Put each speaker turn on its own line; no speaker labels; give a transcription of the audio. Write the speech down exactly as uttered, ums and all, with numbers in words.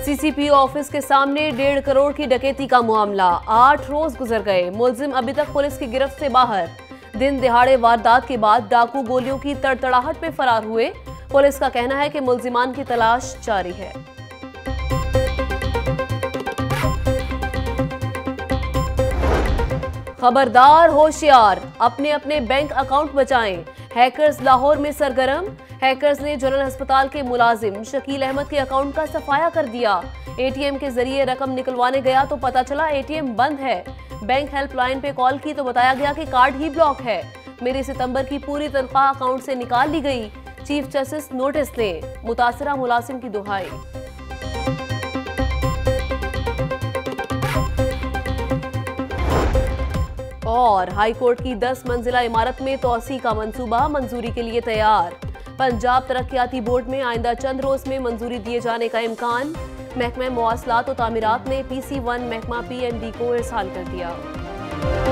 CCPO office के सामने डेढ़ करोड़ की डकैती का मामला, आठ रोज गुजर गए, मुलजिम अभी तक पुलिस की गिरफ्त से बाहर। दिन दिहाड़े वारदात के बाद डाकू गोलियों की तड़तड़ाहट में फरार हुए। पुलिस का कहना है कि मुलजिमान की तलाश जारी है। खबरदार होशियार, अपने अपने बैंक अकाउंट बचाएं। हैकर्स लाहौर में सरगर्म। हैकर्स ने जनरल अस्पताल के मुलाजिम शकील अहमद के अकाउंट का सफाया कर दिया। एटीएम के जरिए रकम निकलवाने गया तो पता चला एटीएम बंद है। बैंक हेल्पलाइन पे कॉल की तो बताया गया कि कार्ड ही ब्लॉक है। मेरे सितंबर की पूरी तनख्वाह अकाउंट से निकाल ली गई। चीफ जस्टिस नोटिस लें, मुतासरा मुलाजिम की दुहाई। और हाईकोर्ट की दस मंजिला इमारत में तोसी का मंसूबा मंजूरी के लिए तैयार। पंजाब तरक्याती बोर्ड में आइंदा चंद रोज में मंजूरी दिए जाने का इम्कान। महकमा मवासलात और तामीरात ने पी सी वन महकमा पी एन डी को इरसाल कर दिया।